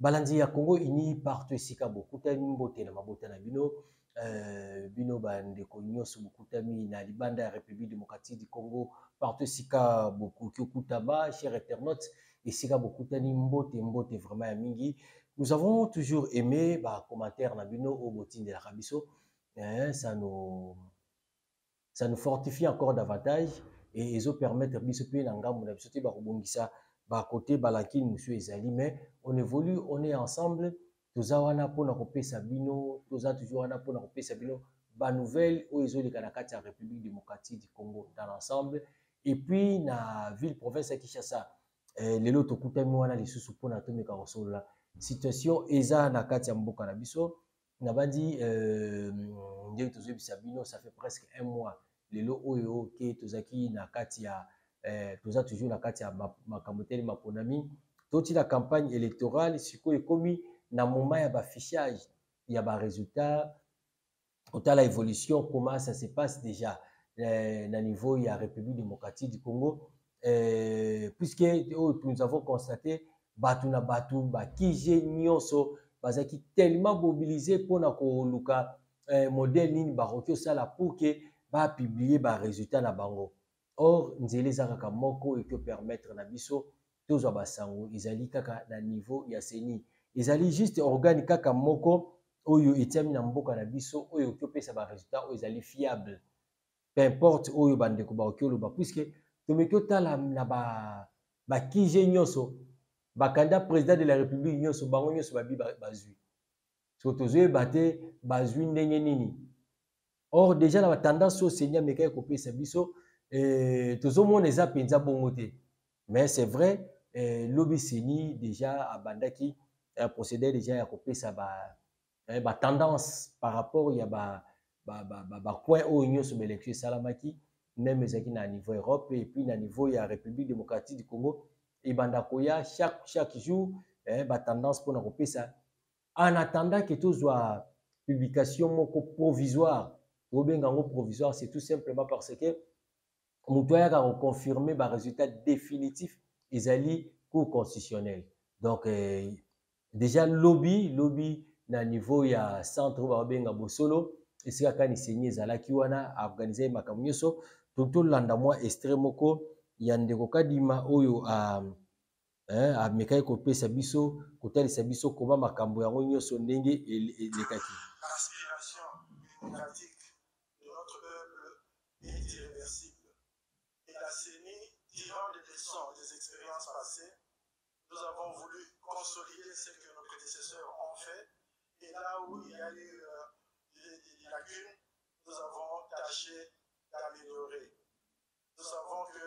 Balandi ya Congo ini partout esika bokutami mbote na mabota na bino bino bandeko nyonso bokutami na libanda ya République démocratique du Congo partout esika bokoki okutama chers internautes esika bokutani mbote mbote vraiment ya mingi. Nous avons toujours aimé ba commentaire na bino au botindelaka biso ça nous fortifie encore davantage et ils ont permettre biso pe na ngambo na biso te ba kobongisa ba côté balakini monsieur ezali mais on évolue on est ensemble toza wana pona kopesa bino toza toujours wana pona kopesa bino ba nouvelle o ezoleka na kati ya République démocratique du Congo dans l'ensemble et puis na ville province ya Kinshasa lelo tokutami wana lisusu pona tomeka kosolola situation eza na kati ya mboka na biso na bandi ndenge tozobisa bino ça fait presque un mois lelo oyo ke tozaki na kati ya toza toujours na kati ya makambo teli maponami toti la campagne électorale sikoyo ekomi na moment ya baffichage ya barésultat otala évolution comment ça se passe déjà na niveau ya République démocratique du Congo puisque nous avons constaté batu na batu bakije nyonso bazaki tellement mobilisé mpona koluka modèle nini bakoki osala pour que ba publier ba résultat na bango. Or nzela eza kaka moko eki permettre na biso tozwa basango ezali kaka na niveau ya seni ezali juste organe kaka moko oyo etiami na mboka na biso oyo eki opesa ba résultat oyo ezali fiable peu importe oyo bandeko bakoki oloba puisque tomeki otala na bakije nyonso bakandidat président de la république nyonso bango nyonso babi bazwi so tozoyeba te bazwi ndenge nini. Or déjà na tendance au Seigneur meka kopesa biso tozomona eza penza bongo te mais c'est vrai lobi seni déjà abandaki procédé déjà ya kopesa ba tendance par rapport ya ba coin oyo nyonso élection esalamaki même ezaki na niveau Europe et puis na niveau ya République démocratique du Congo ebanda koya chaque jour ba tendance mpona kopesa en attendant que tozwa publication moko provisoire provisoire, c'est tout simplement parce que nous devons confirmer le résultat définitif des cours constitutionnels. Donc, déjà, lobby, na niveau ya centre Babenga Bosolo, et c'est quand il s'est Zalaki wana organisé Makamunyoso, tout landa moi extrêmement yandeko kadima oyo a mekai ko pesa biso ko talisa biso koma makambo yango nyoso ndenge elekaki. L'aspiration démocratique de notre peuple est irréversible. Et la CENI, tirant des leçons des expériences passées, nous avons voulu consolider ce que nos prédécesseurs ont fait. Et là où il y a eu des lacunes, nous avons tâché d'améliorer. Nous savons que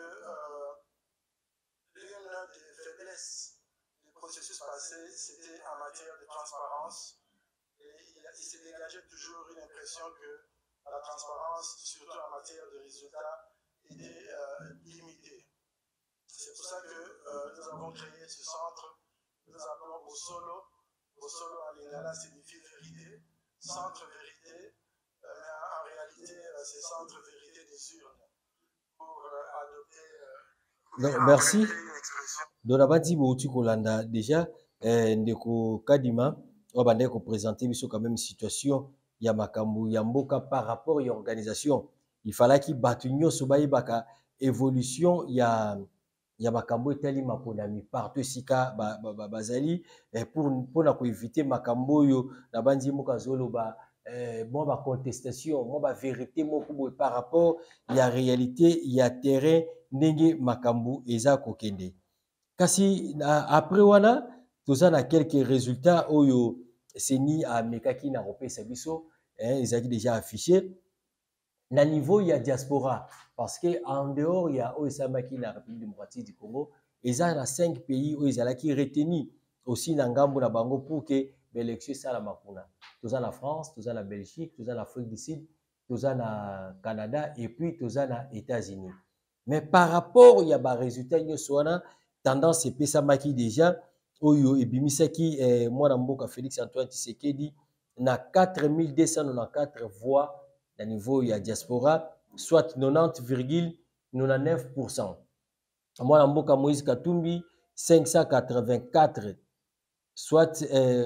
l'une des faiblesses du processus passé, c'était en matière de transparence. Et il s'est dégagé toujours une impression que la transparence, surtout en matière de résultats, était limitée. C'est pour ça que nous avons créé ce centre que nous appelons Bosolo. Bosolo en lingala signifie vérité, centre vérité, mais en réalité c'est centre vérité des urnes pour adopter. Merci. Donabati Bouti Kolanda déjà ndeko Kadima on va dire présenter biso quand même situation ya makambo ya mboka par rapport à l'organisation. Il fallait qu'il batu nyonso bayibaka évolution ya makambo etali maponami partout sika bazali pour na ko éviter makambo yo na bandi moka zoloba moi ba contestation moi ba vérité moko par rapport ya réalité ya terrain ndenge makambo eza kokende. Kasi après wana toza na quelques résultats oyo seni a mekaki na kopesa biso ezaki déjà affiché na niveau ya diaspora parce que en dehors ya oyo esamaki na République démocratique du Congo eza na 5 pays oyo ezalaki retenu aussi na ngambo na bango pour que l'élection esalama kuna. Toza na France, toza na Belgique, toza na Afrique du Sud, toza na Canada et puis toza na États-Unis. Mais par rapport ya ba résultat nyonso wana tendance epesamaki déjà oyo ebimisaki mwana mboka Félix Antoine Tshisekedi na 4294 voix na niveau ya diaspora soit 90,99%. Mwana mboka Moïse Katumbi 584 soit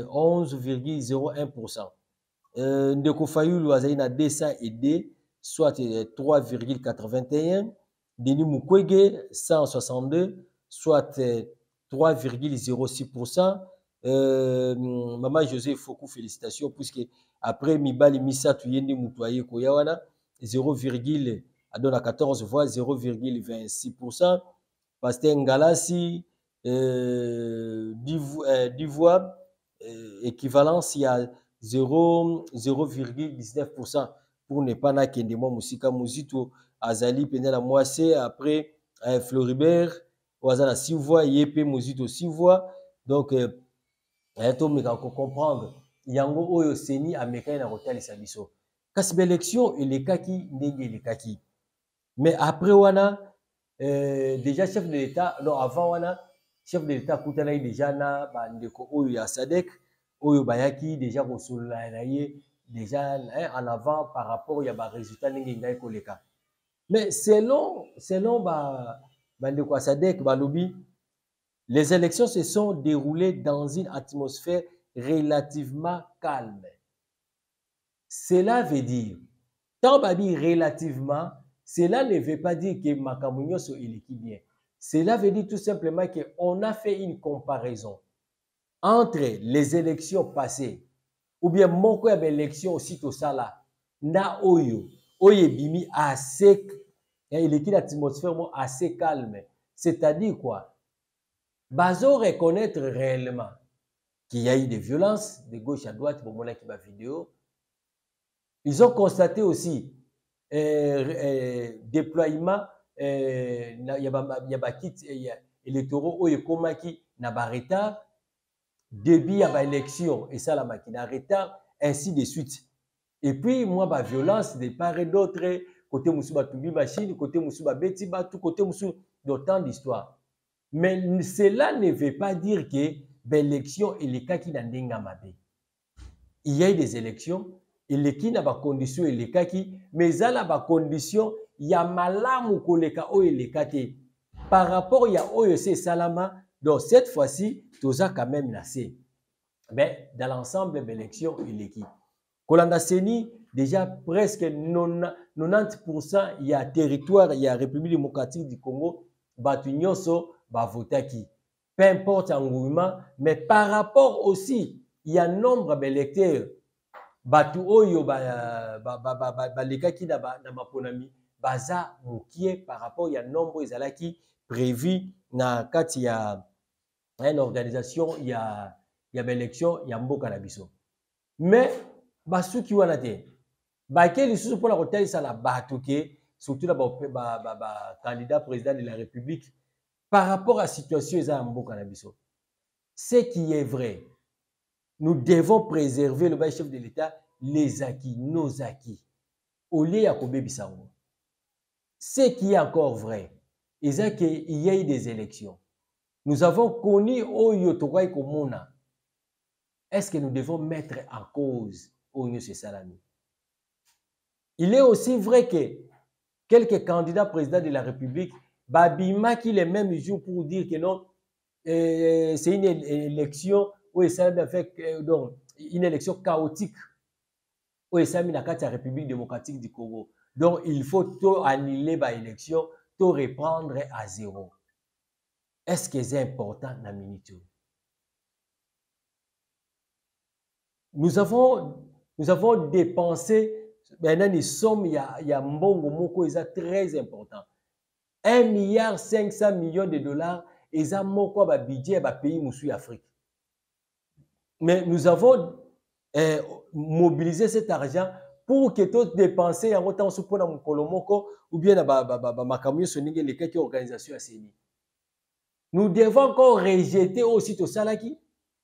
11,01%. Ndeko Fayulu azali na 202, soit 3,81. Denis Mukwege 162, soit 3,06%. Maman José Fokou, félicitations, puisque après Mibali Misatou Yende Mutuaye Koyawana, 14 voix, 0,26%. Pasteur Ngalassi, 10 voix, équivalence, il y a 0,19% pour ne pas nakende mo musika muzito azali pendant la moissé après Floribert Ouazana 6 voix Yepé muzito 6 voix donc to meka ko comprendre yango oyo seni ameka na kotalisa biso kasi l'élection elekaki ndenge elekaki mais après wana déjà chef de l'état non avant wana chef de l'état kutana déjà na bandeko oyo ya SADC oyo bayaki déjà kosolola na ye déjà en avant par rapport ya ba résultat ndenge ngai koleka mais selon bandeko ya SADC balobi les élections se sont déroulées dans une atmosphère relativement calme. Cela veut dire tant babi relativement, cela ne veut pas dire que makambo nyonso eleki bien. Cela veut dire tout simplement qu'on a fait une comparaison entre les élections passées ou bien moko ya élection aussi to sala na oyo bimi assez eleki l'atmosphère assez calme, c'est-à-dire quoi bazo reconnaître réellement qu'il y a eu des violences de gauche à droite pour mon qui ma vidéo. Ils ont constaté aussi déploiement ya kit électoraux oyo komaki na ba retard début à l'élection et ça la machine à retard ainsi de suite et puis moi ba violence de part et d'autre côté musuba tumbi machine côté musuba beti ba tout côté musu d'autant d'histoire mais cela ne veut pas dire que l'élection et les cas qui n'a ndenga mabe il y a eu des élections et les qui n'a pas condition et les cas qui mais ça n'a pas condition il y a malamu koleka o et les cas par rapport il y a OEC Salama donc cette fois-ci tout ça quand même nassé mais dans l'ensemble de l'élection et l'équipe Kolanda Seni déjà presque 90% il y a territoire il y a République démocratique du Congo batu nyonso ba votaki peu importe engouement mais par rapport aussi il y a nombre d'électeurs batu oyo lekaki na maponami baza mukie par rapport il y a nombre ezalaki prévu na kati ya une organisation il y a élection ya mboka na biso mais basuki wana te bakeli susu pona kotalisa la bato ke surtout na ba candidat président de la République par rapport à la situation eza mboka na biso ce qui est vrai nous devons préserver le chef de l'État les acquis nos acquis au lieu ya kobebisa ngo ce qui est encore vrai eza que il y a eu des élections nous avons connu oyo tokai komona est-ce que nous devons mettre en cause oyo c'est salami il est aussi vrai que quelques candidats présidents de la République babimaki les mêmes jours pour dire que non c'est une élection où ça avec donc une élection chaotique où ça mis la carte de la République démocratique du Congo donc il faut tout annuler ba élection tout reprendre à zéro est-ce que c'est important na minute nous avons dépensé maintenant une somme il y a mbongo moko eza très important 1,5 milliard de dollars eza moko ba budget ba pays musu Afrique mais nous avons mobilisé cet argent pour que tout dépenser en autant sous pona mukolo moko ou bien na ba makamyo soninge les quelques organisations aseni nous devons encore rejeter aussi tout ça là qui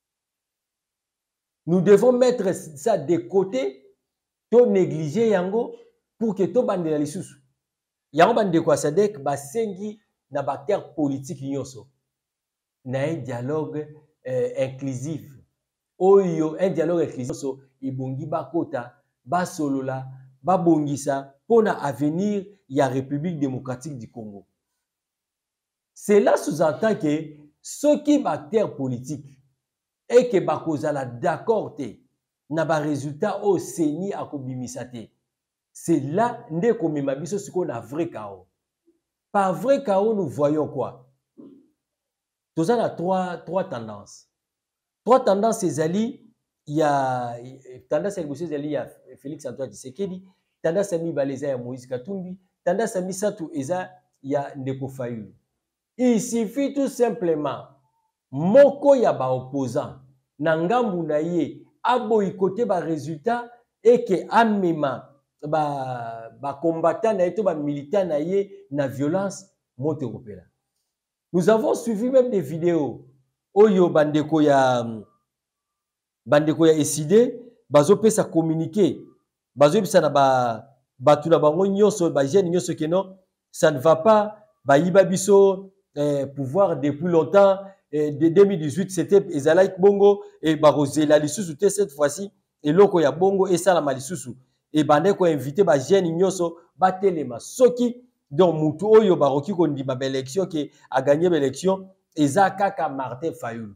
nous devons mettre ça de côté to négliger yango pour que to bandela lisusu yango bande kwa SADC basengi na bakter politique nyonso na un dialogue inclusif oyo un dialogue inclusif so ibongi bakota basolola babongisa pona avenir ya République démocratique du Congo cela sous-entend que ceux qui bakter politique et que bakozala d'accord te na ba résultat au seni akobimisa te. C'est là nde komema biso siko na vrai chaos. Par vrai chaos, nous voyons quoi? Tout ça a trois tendances. Trois tendances, c'est il y a tendance à il y a Félix Antoine Tshisekedi, tendance à Mibaleza ya Moïse Katumbi, tendance à Misatu Eza ya Ndeko Fayulu. Il suffit tout simplement moko ya ba opposant na ngambu na ye aboyikote ba résultat et que amema ba combattant na ye to ba militant na ye na violence monte kopela. Nous avons suivi même des vidéos oyo bandeko ya eside bazopesa communiquer bazopesa na batu na bango nyonso ba jeune nyonso que non ça ne va pas bayiba biso pouvoir depuis longtemps de 2018 c'était ezalaik bongo et barozela lisusu te cette fois-ci et loko ya bongo et sala malisusu et bandeko invité ba jeune nyonso batelema soki donc mutu oyo baroki kondima ba élection ke a gagné l'élection eza kaka Martin Fayulu.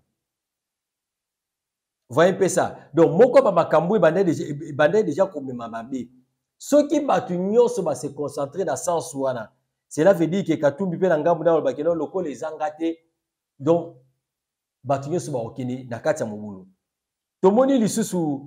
Voyez un peu ça. Donc, moko ba makambo bandé déjà comme mamabe. Ceux qui batu nyonso ba se concentrer dans sens wana. Cela veut dire que Katumbi pe ngambu na ba keno loko les angate. Donc batu nyonso ba okini na kati ya mobulu. Tomoni lisusu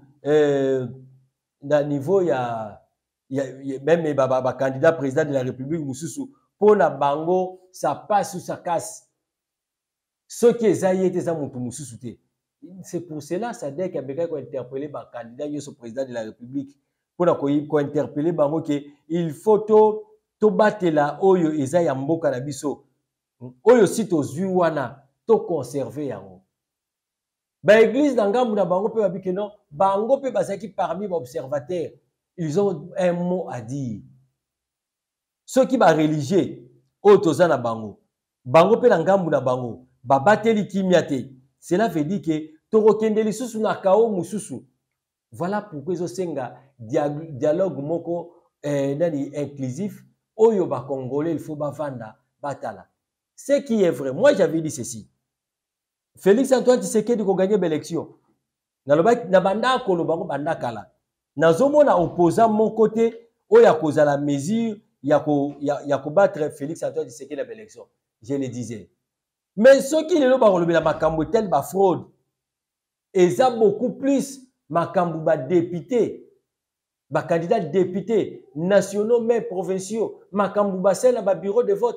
na niveau ya même ba candidat président de la République mususu pona bango ça passe ou ça casse. Ceux qui ezayi ete za mutu mususu te. C'est pour cela ça dit qu'il y a interpellé le candidat au président de la République pour interpeller bango que il faut to batela oyo eza ya mboka na biso oyo si to zui wana to conserver yango ba église na ngambu na bango pe babike non bango pe bazaki parmi les observateurs ils ont un mot à dire ceux qui ba religieux oyo toza na bango pe na ngambu na bango ba bateli kimia te. Cela veut dire que Torokende lisusu na kao mususu. Voilà pourquoi ils senga dialogue moko nani inclusif oyo ba congolais il faut ba vanda batala. Ce qui est vrai, moi j'avais dit ceci. Félix Antoine Tshisekedi ko gagner l'élection. Na banda ko lo bango banda kala. Nazomona opposant mon côté oya koza la mesure ya ko battre Félix Antoine Tshisekedi na l'élection. Je le disais. Mais ceux qui le ba la makambo tel ba fraude et ça beaucoup plus makambo ba député ba candidat député nationaux mais provinciaux makambo ba sel ba bureau de vote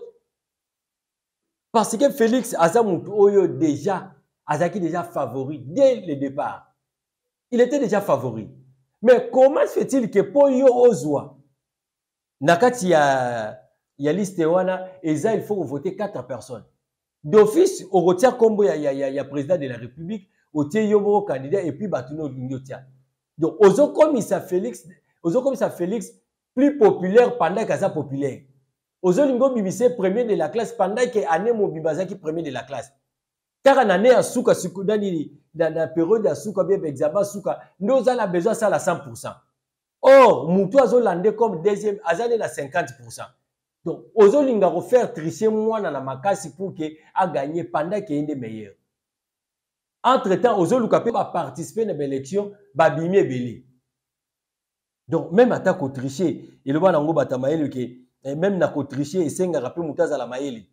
parce que Félix Azamutu oyo déjà azaki déjà favori dès le départ. Il était déjà favori. Mais comment se fait-il que pour yo ozwa nakati ya liste wana eza il faut voter 4 personnes. D'office, au retient combo ya président de la République, au tient candidat et puis batuno l'uniotia. Donc, ozo comme ça Félix plus populaire pendant qu'il est populaire. Ozo lingo bibise premier de la classe pendant que année mo bibazaki premier de la classe. Car en année à souka dans la période à souka bien examen souka, nous avons besoin ça à 100%. Or, mutu azo landé comme deuxième, azane à 50%. Donc, ozolinga refaire tricher moi dans la makasi pour que a gagné pendant qu'il est meilleur. Entre-temps, ozoluka pe ba participer à l'élection, ba bimie belé. Donc, même à ta ko tricher, il va nango batamaeli que même na ko tricher et senga rapé mutaza la maeli.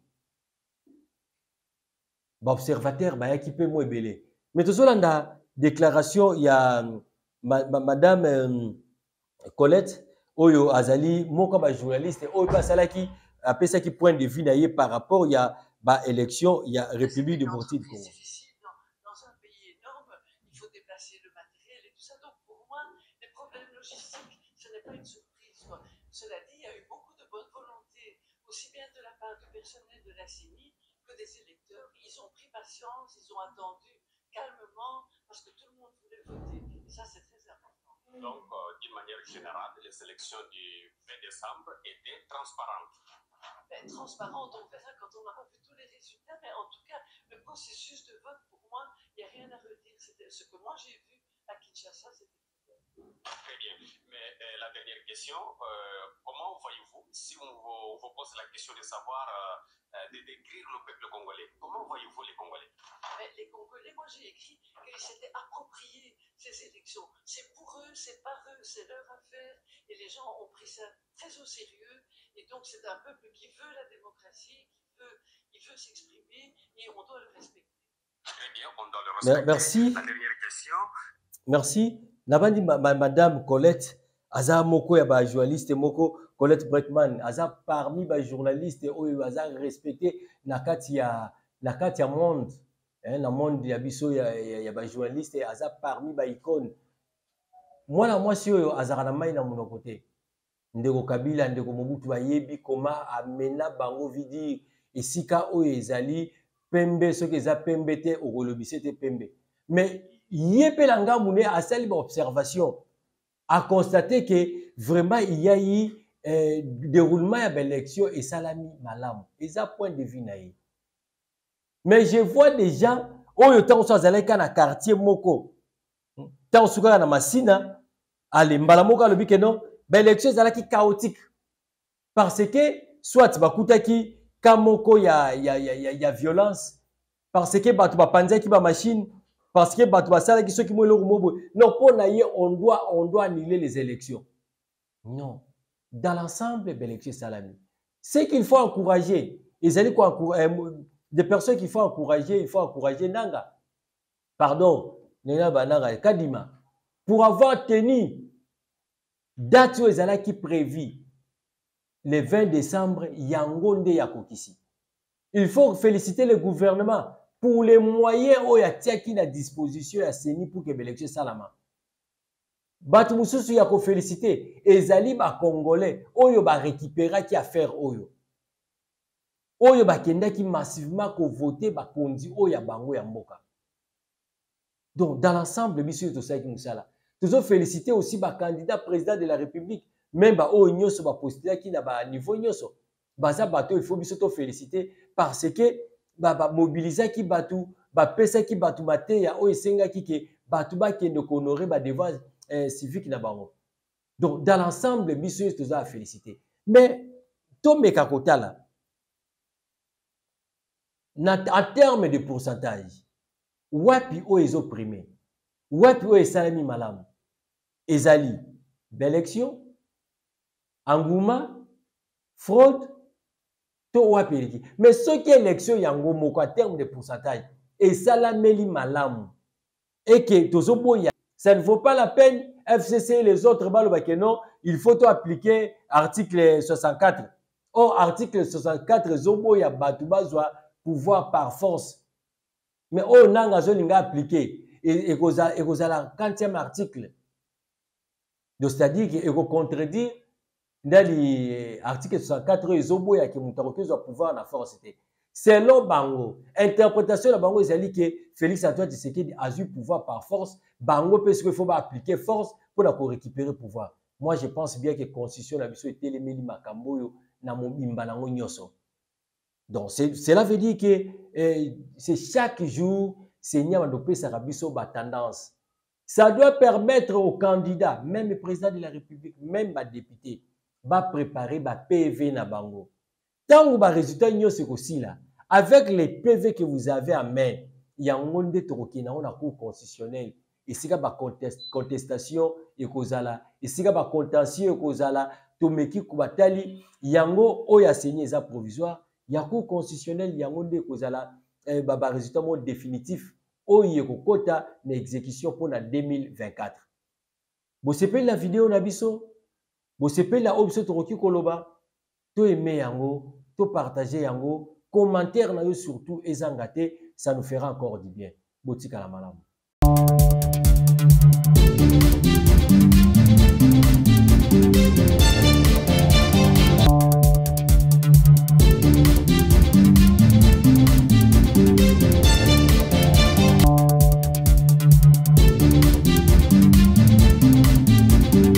Ba observateur ba yaki pe mo belé. Mais tozolanda déclaration il y a madame Colette Oyo Azali, moko ba journaliste, oyo basalaki apesaki point de vue naie par rapport il y a ba élection, il y a République démocratique du Congo. C'est difficile dans un pays énorme, il faut déplacer le matériel et tout ça. Donc pour moi, les problèmes logistiques, ce n'est pas une surprise. Cela dit, il y a eu beaucoup de bonne volonté, aussi bien de la part du personnel de la CENI que des électeurs. Ils ont pris patience, ils ont attendu calmement parce que tout le monde voulait voter. Et ça, c'est très important. Donc, d'une manière générale, les élections du 20 décembre étaient transparentes. Transparentes, on verra quand on aura vu tous les résultats, mais en tout cas, le processus de vote, pour moi, il n'y a rien à redire. C'était ce que moi j'ai vu à Kinshasa, c'était très bien. Mais la dernière question, comment voyez-vous, si on vous pose la question de savoir, de décrire le peuple congolais, comment voyez-vous les Congolais? les Congolais, moi j'ai écrit qu'ils s'étaient appropriés ces élections. C'est pour eux, c'est par eux, c'est leur affaire. Et les gens ont pris ça très au sérieux. Et donc c'est un peuple qui veut la démocratie, qui veut s'exprimer, et on doit le respecter. Très bien, on doit le respecter. Merci. La dernière question. Merci. Nabandi Madame Colette, aza moko ya ba journaliste moko Colette Bretman, aza parmi ba journaliste oyo aza respecté na kati ya monde, na monde ya biso ya ba journaliste, aza parmi ba icône. Mwana mwasi oyo azaka na mai na monoko te. Ndeko Kabila, ndeko Mobutu bayebi koma amena bango vidi esika oyo ezali pembe, soki eza pembe te okolobise te pembe. Mais yé la ngambu ne asali ba observation a constaté que vraiment il y a eu déroulement ya l'élection et salami malam. Eza point de vue na ye. Mais je vois des gens oyo tango so azalaka na quartier moko. Tango suka na masina ale mbala moko alobi ke non, ba élection ezalaki chaotique. Parce que soit bakutaki kamoko ya violence, parce que batu bapanzaki ba machine, parce que batu basalaki soki mo eloko mobo. Non, pour naïe, on doit annuler les élections. Non. Dans l'ensemble, l'élection salami. C'est qu'il faut encourager. Des personnes qu'il faut encourager, il faut encourager Nanga. Pardon, Nanga Kadima. Pour avoir tenu date où ezala qui prévu le 20 décembre, Yangonde Yakokisi. Il faut féliciter le gouvernement pour les moyens où il y a à disposition à CENI pour que l'élection salama. Batu mususu ya ko féliciter ezali ba congolais oyo ba récupérer qui affaire oyo. Oyo ba kenda qui massivement ko voter ba kondi oyo bango ya mboka. Donc dans l'ensemble biso to ça qui musala. Toujours féliciter aussi ba candidat président de la République, même ba oyo nyoso ba postuler qui na ba niveau nyoso. Baza bato il faut biso to féliciter parce que ba mobiliser qui batu ba pesa qui batu mate ya oyo senga ki ke batu ba kende ko honorer ba devoir civique na bango. Donc dans l'ensemble biso to za féliciter. Mais to meka kotala en termes de pourcentage wapi o ezo primé wapi o esalami malamu ezali d'élection engouement fraude to wapi eleki. Mais ce qui est élection yango moko en termes de pourcentage esalameli malamu et que tozo boya ça ne vaut pas la peine FCC et les autres balobake non, il faut to appliquer article 64. Or article 64 zobo ya batu bazwa pouvoir par force. Mais oh nanga zolinga appliquer et kozala 40e article. Donc c'est-à-dire que eko contredire ndali article 64 zobo ya ke mutarokezo a pouvoir na force te. Selon bango, interprétation de bango ezali que Félix Antoine Tshisekedi a eu pouvoir par force, bango parce qu'il faut pas appliquer force pour récupérer pouvoir. Moi je pense bien que constitution na biso etelemeli makambo yo na mobimba nango nyoso. Donc cela veut dire que c'est chaque jour Seigneur Mandopé Sarabiso ba tendance. Ça doit permettre aux candidats, même le président de la République, même les députés, va préparer ba PV na bango. Tant que les résultats sont aussi là, avec les PV que vous avez en main, il y a un monde de la Cour constitutionnelle. Et c'est la contestation et kozala, et c'est la contentieux et kozala, tomeki kubatali, yango oya signé ça provisoire, il y a Cour constitutionnelle, il y a un monde de kozala, résultat définitif, oye kokota na exécution pour la 2024. Vous savez la vidéo nabiso, vous savez la option toroki koloba. To aimer yango, to partager yango, commentaire na yo surtout ezangate, ça nous fera encore du bien. Botika la malamu.